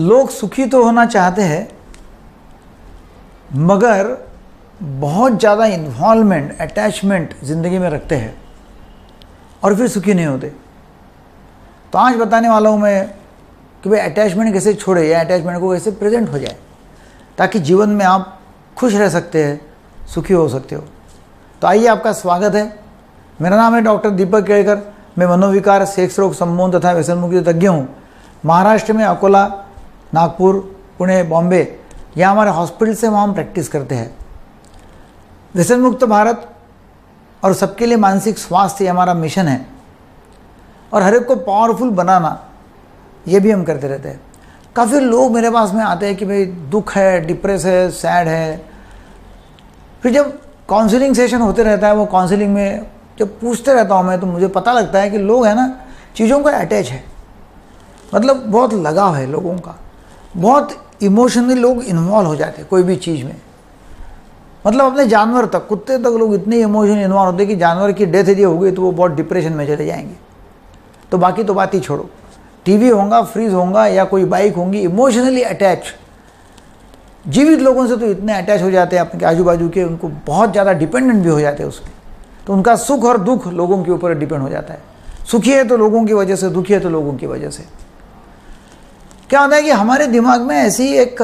लोग सुखी तो होना चाहते हैं, मगर बहुत ज़्यादा इन्वॉल्वमेंट, अटैचमेंट ज़िंदगी में रखते हैं और फिर सुखी नहीं होते। तो आज बताने वाला हूँ मैं कि भाई अटैचमेंट कैसे छोड़े या अटैचमेंट को कैसे प्रेजेंट हो जाए, ताकि जीवन में आप खुश रह सकते हैं, सुखी हो सकते हो। तो आइए, आपका स्वागत है। मेरा नाम है डॉक्टर दीपक केड़कर। मैं मनोविकार, सेक्स रोग, सम्मोहन तथा व्यसन मुक्ति तज्ञ हूँ। महाराष्ट्र में अकोला, नागपुर, पुणे, बॉम्बे, यहाँ हमारे हॉस्पिटल से वहाँ हम प्रैक्टिस करते हैं। व्यसन मुक्त भारत और सबके लिए मानसिक स्वास्थ्य ये हमारा मिशन है, और हर एक को पावरफुल बनाना ये भी हम करते रहते हैं। काफ़ी लोग मेरे पास में आते हैं कि भाई दुख है, डिप्रेस है, सैड है। फिर जब काउंसलिंग सेशन होते रहता है, वो काउंसलिंग में जब पूछते रहता हूँ मैं, तो मुझे पता लगता है कि लोग है ना, चीज़ों को अटैच है, मतलब बहुत लगाव है लोगों का, बहुत इमोशनली लोग इन्वॉल्व हो जाते हैं कोई भी चीज़ में। मतलब अपने जानवर तक, कुत्ते तक लोग इतने इमोशनली इन्वॉल्व होते हैं कि जानवर की डेथ यदि हो गई तो वो बहुत डिप्रेशन में चले जाएंगे। तो बाकी तो बात ही छोड़ो, टीवी होगा, फ्रिज होगा या कोई बाइक होंगी, इमोशनली अटैच जीवित लोगों से तो इतने अटैच हो जाते हैं अपने आजू बाजू के, उनको बहुत ज़्यादा डिपेंडेंट भी हो जाते हैं उसके। तो उनका सुख और दुख लोगों के ऊपर डिपेंड हो जाता है। सुखी है तो लोगों की वजह से, दुखी है तो लोगों की वजह से। क्या होता है कि हमारे दिमाग में ऐसी एक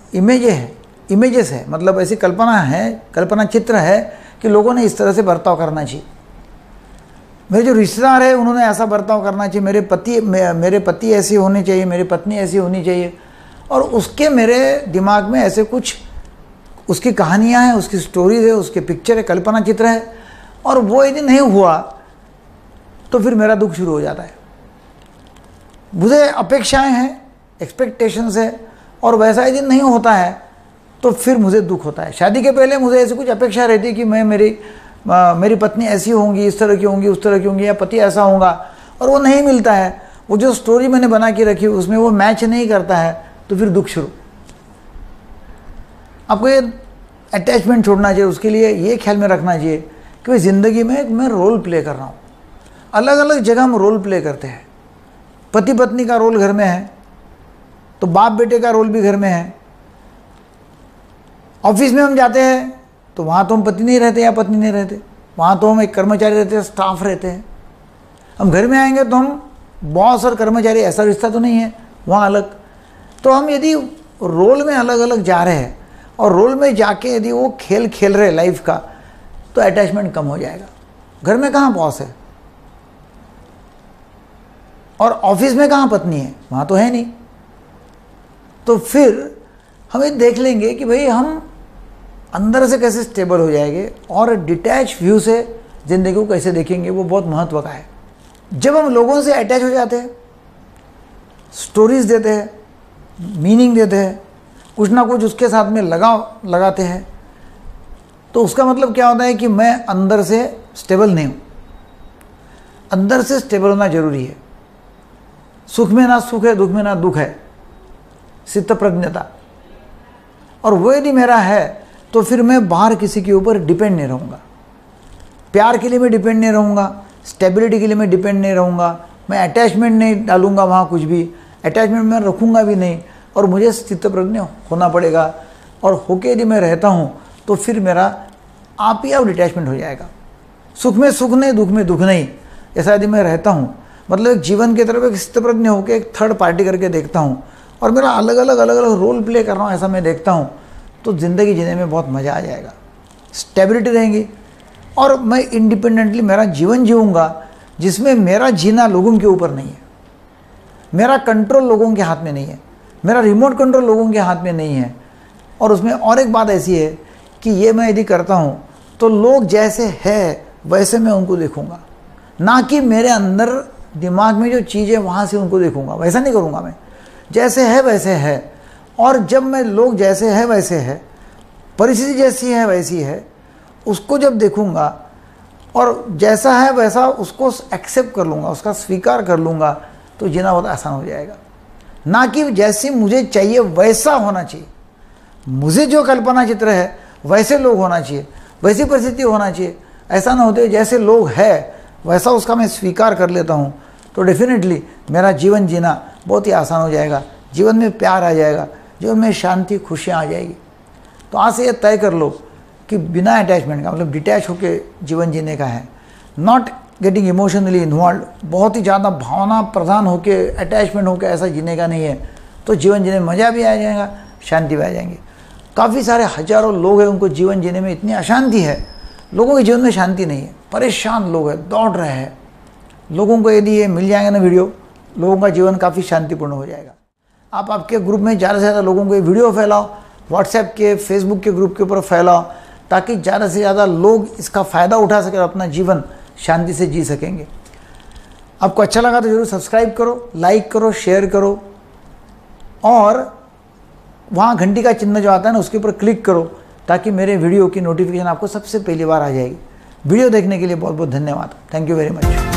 इमेजेस है, मतलब ऐसी कल्पना है, कल्पना चित्र है कि लोगों ने इस तरह से बर्ताव करना चाहिए, मेरे जो रिश्तेदार है उन्होंने ऐसा बर्ताव करना चाहिए, मेरे पति ऐसे होने चाहिए, मेरी पत्नी ऐसी होनी चाहिए। और उसके मेरे दिमाग में ऐसे कुछ उसकी कहानियाँ हैं, उसकी स्टोरीज है, उसके पिक्चर है, कल्पना चित्र है। और वो यदि नहीं हुआ तो फिर मेरा दुख शुरू हो जाता है। मुझे अपेक्षाएं हैं, एक्सपेक्टेशंस है, और वैसा यदि नहीं होता है तो फिर मुझे दुख होता है। शादी के पहले मुझे ऐसी कुछ अपेक्षा रहती है कि मैं मेरी पत्नी ऐसी होंगी, इस तरह की होंगी, उस तरह की होंगी, या पति ऐसा होगा, और वो नहीं मिलता है। वो जो स्टोरी मैंने बना के रखी उसमें वो मैच नहीं करता है, तो फिर दुख शुरू। आपको ये अटैचमेंट छोड़ना चाहिए। उसके लिए ये ख्याल में रखना चाहिए कि भाई ज़िंदगी में मैं रोल प्ले कर रहा हूँ। अलग अलग जगह हम रोल प्ले करते हैं। पति पत्नी का रोल घर में है, तो बाप बेटे का रोल भी घर में है। ऑफिस में हम जाते हैं तो वहाँ तो हम पति नहीं रहते या पत्नी नहीं रहते, वहाँ तो हम एक कर्मचारी रहते हैं, स्टाफ रहते हैं। हम घर में आएंगे तो हम बॉस और कर्मचारी, ऐसा रिश्ता तो नहीं है, वहाँ अलग। तो हम यदि रोल में अलग अलग जा रहे हैं और रोल में जाके यदि वो खेल खेल रहे लाइफ का, तो अटैचमेंट कम हो जाएगा। घर में कहाँ बॉस है और ऑफिस में कहाँ पत्नी है, वहाँ तो है नहीं। तो फिर हम ये देख लेंगे कि भाई हम अंदर से कैसे स्टेबल हो जाएंगे और डिटैच व्यू से ज़िंदगी को कैसे देखेंगे, वो बहुत महत्व का है। जब हम लोगों से अटैच हो जाते हैं, स्टोरीज देते हैं, मीनिंग देते हैं, कुछ ना कुछ उसके साथ में लगाते हैं, तो उसका मतलब क्या होता है कि मैं अंदर से स्टेबल नहीं हूँ। अंदर से स्टेबल होना जरूरी है। सुख में ना सुख है, दुख में ना दुख है, चित्त प्रज्ञता। और वो यदि मेरा है तो फिर मैं बाहर किसी के ऊपर डिपेंड नहीं रहूँगा। प्यार के लिए मैं डिपेंड नहीं रहूँगा, स्टेबिलिटी के लिए मैं डिपेंड नहीं रहूँगा, मैं अटैचमेंट नहीं डालूँगा वहाँ, कुछ भी अटैचमेंट मैं रखूँगा भी नहीं। और मुझे चित्तप्रज्ञ होना पड़ेगा। और होके यदि मैं रहता हूँ तो फिर मेरा आप ही आप डिटैचमेंट हो जाएगा। सुख में सुख नहीं, दुख में दुख नहीं, ऐसा यदि मैं रहता हूँ, मतलब एक जीवन की तरफ एक चित्तप्रज्ञ होकर एक थर्ड पार्टी करके देखता हूँ, और मेरा अलग अलग रोल प्ले कर रहा हूँ, ऐसा मैं देखता हूँ, तो ज़िंदगी जीने में बहुत मज़ा आ जाएगा। स्टेबिलिटी रहेंगी और मैं इंडिपेंडेंटली मेरा जीवन जीऊँगा, जिसमें मेरा जीना लोगों के ऊपर नहीं है, मेरा कंट्रोल लोगों के हाथ में नहीं है, मेरा रिमोट कंट्रोल लोगों के हाथ में नहीं है। और उसमें और एक बात ऐसी है कि ये मैं यदि करता हूँ तो लोग जैसे है वैसे मैं उनको देखूँगा, ना कि मेरे अंदर दिमाग में जो चीज़ है वहाँ से उनको देखूँगा। वैसा नहीं करूँगा मैं, जैसे है वैसे है। और जब मैं लोग जैसे है वैसे है, परिस्थिति जैसी है वैसी है, उसको जब देखूँगा और जैसा है वैसा उसको एक्सेप्ट कर लूँगा, उसका स्वीकार कर लूँगा, तो जीना बहुत आसान हो जाएगा। ना कि जैसी मुझे चाहिए वैसा होना चाहिए, मुझे जो कल्पना चित्र है वैसे लोग होना चाहिए, वैसी परिस्थिति होना चाहिए। ऐसा ना होते जैसे लोग है वैसा उसका मैं स्वीकार कर लेता हूँ, तो डेफिनेटली मेरा जीवन जीना बहुत ही आसान हो जाएगा। जीवन में प्यार आ जाएगा, जीवन में शांति, खुशियाँ आ जाएगी। तो आज से ये तय कर लो कि बिना अटैचमेंट का, मतलब डिटैच होकर जीवन जीने का है, नॉट गेटिंग इमोशनली इन्वॉल्व, बहुत ही ज़्यादा भावना प्रधान होकर अटैचमेंट होकर ऐसा जीने का नहीं है। तो जीवन जीने में मज़ा भी आ जाएगा, शांति भी आ जाएंगी। काफ़ी सारे हजारों लोग हैं, उनको जीवन जीने में इतनी अशांति है, लोगों के जीवन में शांति नहीं है, परेशान लोग हैं, दौड़ रहे हैं। लोगों को यदि ये मिल जाएगा ना वीडियो, लोगों का जीवन काफ़ी शांतिपूर्ण हो जाएगा। आप आपके ग्रुप में ज़्यादा से ज़्यादा लोगों को ये वीडियो फैलाओ, व्हाट्सएप के, फेसबुक के ग्रुप के ऊपर फैलाओ, ताकि ज़्यादा से ज़्यादा लोग इसका फ़ायदा उठा सकें और अपना जीवन शांति से जी सकेंगे। आपको अच्छा लगा तो ज़रूर सब्सक्राइब करो, लाइक करो, शेयर करो, और वहाँ घंटी का चिन्ह जो आता है ना, उसके ऊपर क्लिक करो, ताकि मेरे वीडियो की नोटिफिकेशन आपको सबसे पहली बार आ जाएगी। वीडियो देखने के लिए बहुत बहुत धन्यवाद। Thank you very much.